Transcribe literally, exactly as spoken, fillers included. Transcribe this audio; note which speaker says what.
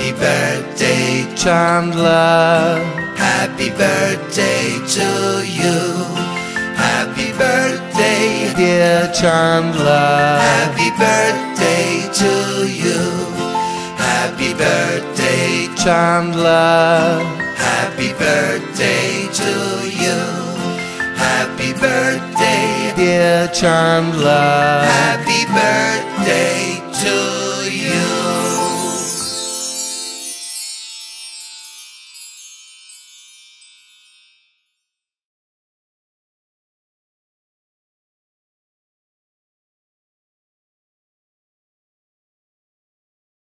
Speaker 1: Happy birthday,
Speaker 2: Chandler.
Speaker 1: happy birthday to you. Happy birthday,
Speaker 2: Dear Chandler.
Speaker 1: happy birthday to you. Happy birthday,
Speaker 2: Chandler.
Speaker 1: happy birthday to you. Happy birthday,
Speaker 2: Dear Chandler.
Speaker 1: happy birthday to you.